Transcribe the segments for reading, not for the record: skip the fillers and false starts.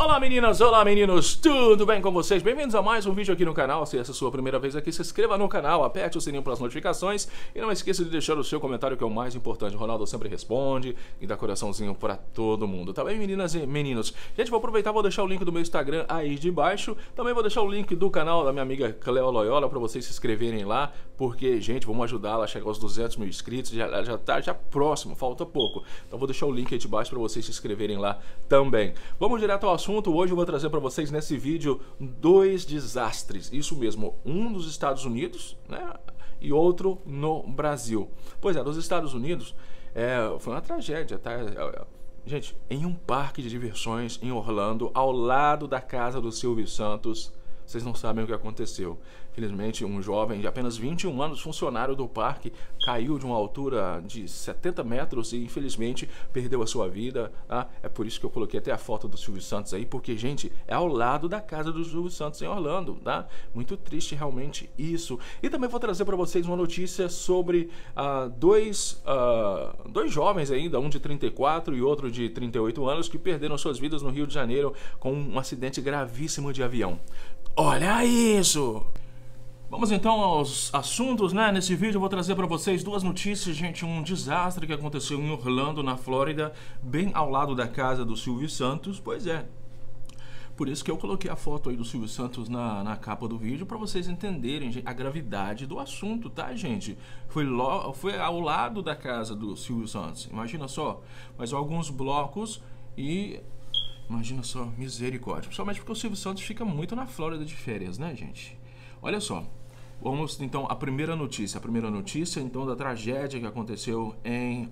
Olá meninas, olá meninos, tudo bem com vocês? Bem-vindos a mais um vídeo aqui no canal. Se essa é a sua primeira vez aqui, se inscreva no canal, aperte o sininho para as notificações e não esqueça de deixar o seu comentário, que é o mais importante. O Ronaldo sempre responde e dá coraçãozinho para todo mundo, tá bem, meninas e meninos? Gente, vou aproveitar, vou deixar o link do meu Instagram aí de baixo. Também vou deixar o link do canal da minha amiga Cleo Loyola para vocês se inscreverem lá, porque, gente, vamos ajudá-la a chegar aos 200 mil inscritos. Já tá próximo, falta pouco. Então vou deixar o link aí de baixo para vocês se inscreverem lá também. Vamos direto ao assunto. Hoje eu vou trazer para vocês nesse vídeo dois desastres. Isso mesmo, um nos Estados Unidos, né, e outro no Brasil. Pois é, nos Estados Unidos foi uma tragédia, tá? Gente, em um parque de diversões em Orlando, ao lado da casa do Silvio Santos, vocês não sabem o que aconteceu. Infelizmente, um jovem de apenas 21 anos, funcionário do parque, caiu de uma altura de 70 metros e, infelizmente, perdeu a sua vida. Tá? É por isso que eu coloquei até a foto do Silvio Santos aí, porque, gente, é ao lado da casa do Silvio Santos em Orlando, tá? Muito triste realmente isso. E também vou trazer para vocês uma notícia sobre dois jovens ainda, um de 34 e outro de 38 anos, que perderam suas vidas no Rio de Janeiro com um acidente gravíssimo de avião. Olha isso! Vamos então aos assuntos, né? Nesse vídeo eu vou trazer para vocês duas notícias, gente. Um desastre que aconteceu em Orlando, na Flórida, bem ao lado da casa do Silvio Santos. Pois é, por isso que eu coloquei a foto aí do Silvio Santos na capa do vídeo, para vocês entenderem a gravidade do assunto, tá, gente? Foi ao lado da casa do Silvio Santos, imagina só. Mas alguns blocos e... imagina só, misericórdia. Principalmente porque o Silvio Santos fica muito na Flórida de férias, né, gente? Olha só, vamos então à primeira notícia. A primeira notícia, então, da tragédia que aconteceu em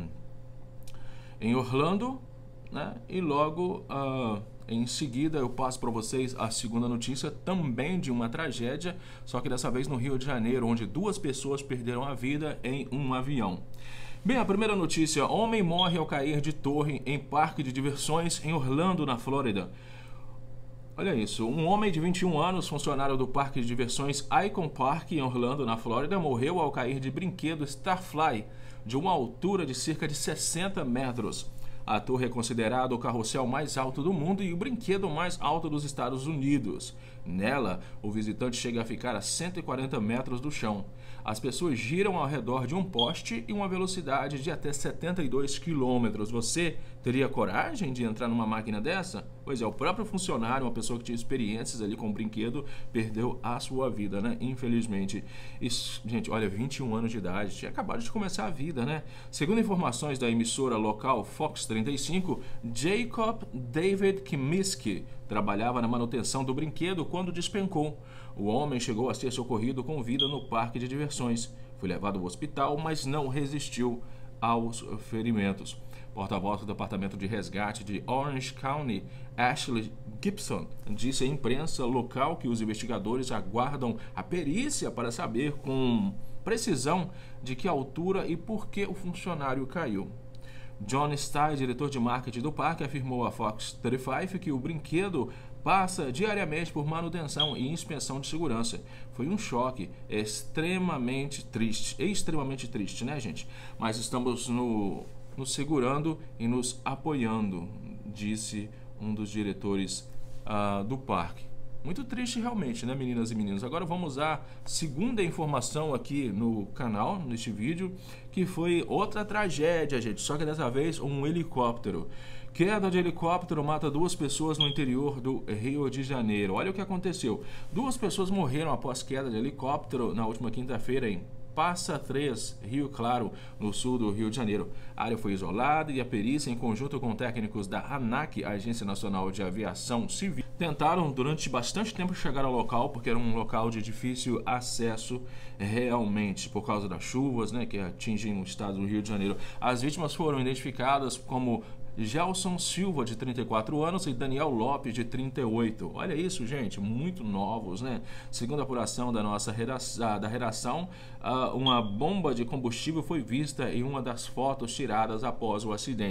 Orlando, né? E logo em seguida eu passo para vocês a segunda notícia, também de uma tragédia, só que dessa vez no Rio de Janeiro, onde duas pessoas perderam a vida em um avião. Bem, a primeira notícia: homem morre ao cair de torre em parque de diversões em Orlando, na Flórida. Olha isso, um homem de 21 anos, funcionário do parque de diversões Icon Park em Orlando, na Flórida, morreu ao cair de brinquedo Starfly de uma altura de cerca de 60 metros. A torre é considerada o carrossel mais alto do mundo e o brinquedo mais alto dos Estados Unidos. Nela, o visitante chega a ficar a 140 metros do chão. As pessoas giram ao redor de um poste e uma velocidade de até 72 km. Você teria coragem de entrar numa máquina dessa? Pois é, o próprio funcionário, uma pessoa que tinha experiências ali com o brinquedo, perdeu a sua vida, né? Infelizmente. Isso, gente, olha, 21 anos de idade, tinha acabado de começar a vida, né? Segundo informações da emissora local Fox 35, Jacob David Kimiski trabalhava na manutenção do brinquedo quando despencou. O homem chegou a ser socorrido com vida no parque de diversões. Foi levado ao hospital, mas não resistiu aos ferimentos. Porta-voz do Departamento de Resgate de Orange County, Ashley Gibson, disse à imprensa local que os investigadores aguardam a perícia para saber com precisão de que altura e por que o funcionário caiu. John Stye, diretor de marketing do parque, afirmou à Fox 35 que o brinquedo passa diariamente por manutenção e inspeção de segurança. Foi um choque extremamente triste, né, gente? Mas estamos nos segurando e nos apoiando, disse um dos diretores do parque. Muito triste realmente, né, meninas e meninos? Agora vamos à segunda informação aqui no canal, neste vídeo, que foi outra tragédia, gente, só que dessa vez um helicóptero. Queda de helicóptero mata duas pessoas no interior do Rio de Janeiro. Olha o que aconteceu. Duas pessoas morreram após queda de helicóptero na última quinta-feira em Passa 3, Rio Claro, no sul do Rio de Janeiro. A área foi isolada e a perícia, em conjunto com técnicos da ANAC, Agência Nacional de Aviação Civil, tentaram durante bastante tempo chegar ao local, porque era um local de difícil acesso realmente, por causa das chuvas, né, que atingem o estado do Rio de Janeiro. As vítimas foram identificadas como Gelson Silva, de 34 anos, e Daniel Lopes, de 38. Olha isso, gente, muito novos, né? Segundo a apuração da nossa redação, uma bomba de combustível foi vista em uma das fotos tiradas após o acidente.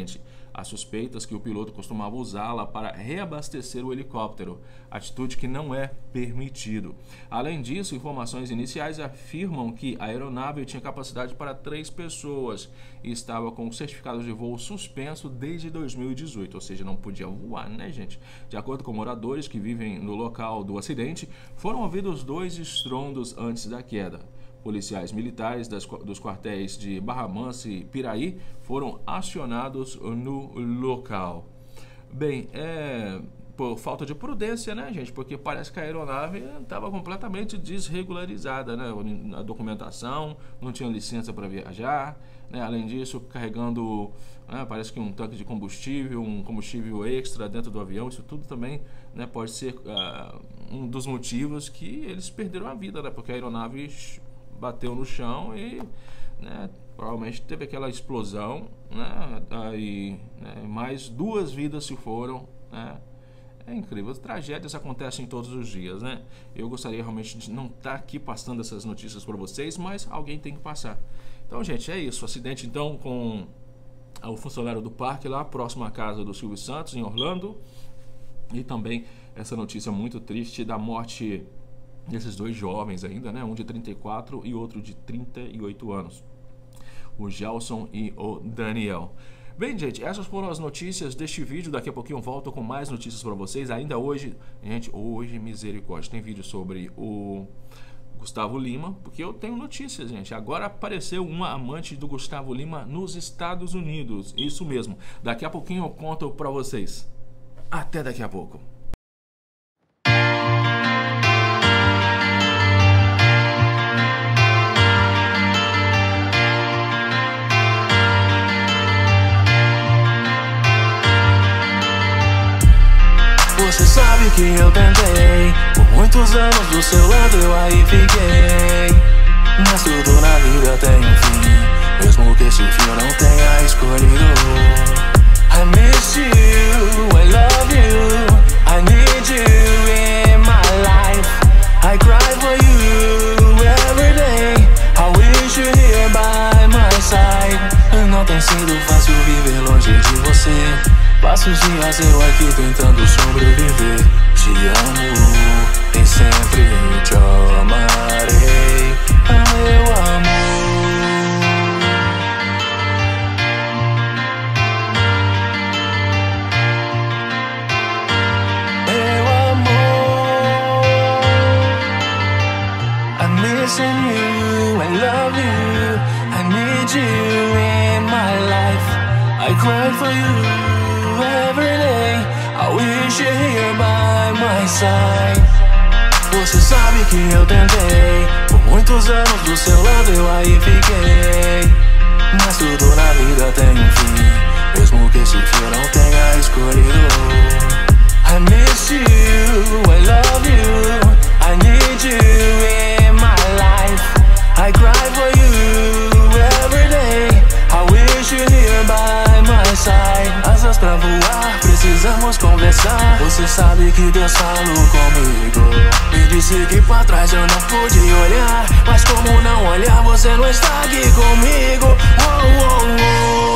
Há suspeitas que o piloto costumava usá-la para reabastecer o helicóptero, atitude que não é permitido. Além disso, informações iniciais afirmam que a aeronave tinha capacidade para 3 pessoas e estava com o certificado de voo suspenso desde 2018, ou seja, não podia voar, né, gente? De acordo com moradores que vivem no local do acidente, foram ouvidos 2 estrondos antes da queda. Policiais militares dos quartéis de Barra Mansa e Piraí foram acionados no local. Bem, por falta de prudência, né, gente? Porque parece que a aeronave estava completamente desregularizada, né? A documentação, não tinha licença para viajar, né? Além disso, carregando, né, parece que um tanque de combustível, um combustível extra dentro do avião. Isso tudo também, né, pode ser um dos motivos que eles perderam a vida, né? Porque a aeronave bateu no chão e, né, provavelmente teve aquela explosão, né, aí, né, mais 2 vidas se foram, né. É incrível, as tragédias acontecem todos os dias, né? Eu gostaria realmente de não estar aqui passando essas notícias para vocês, mas alguém tem que passar. Então, gente, é isso, acidente então com o funcionário do parque lá próximo à casa do Silvio Santos, em Orlando, e também essa notícia muito triste da morte desses 2 jovens ainda, né? Um de 34 e outro de 38 anos. O Gelson e o Daniel. Bem, gente, essas foram as notícias deste vídeo. Daqui a pouquinho eu volto com mais notícias para vocês. Ainda hoje, gente, hoje, misericórdia, tem vídeo sobre o Gustavo Lima, porque eu tenho notícias, gente. Agora apareceu uma amante do Gustavo Lima nos Estados Unidos. Isso mesmo. Daqui a pouquinho eu conto para vocês. Até daqui a pouco. Você sabe que eu tentei, por muitos anos do seu lado eu aí fiquei. Mas tudo na vida tem um fim, mesmo que esse fim eu não tenha escolhido. I miss you, I love you, I need you in my life. I cry for you every day, I wish you here by my side. Não tem sido fácil viver longe de você. Passo os dias eu aqui tentando sobreviver. Te amo e sempre te amarei, meu amor. Meu amor, I'm missing you, I love you, I need you in my life. I cry for you every day, I wish you're here by my side. Você sabe que eu tentei, por muitos anos do seu lado eu aí fiquei. Mas tudo na vida tem um fim, mesmo que esse fim eu não tenha escolhido. I miss you, I love you, I need you in my life. I cry for you every day, I wish you're here by my side. Asas pra voar, precisamos conversar. Você sabe que Deus falou comigo, me disse que pra trás eu não pude olhar. Mas como não olhar, você não está aqui comigo. Oh, oh, oh.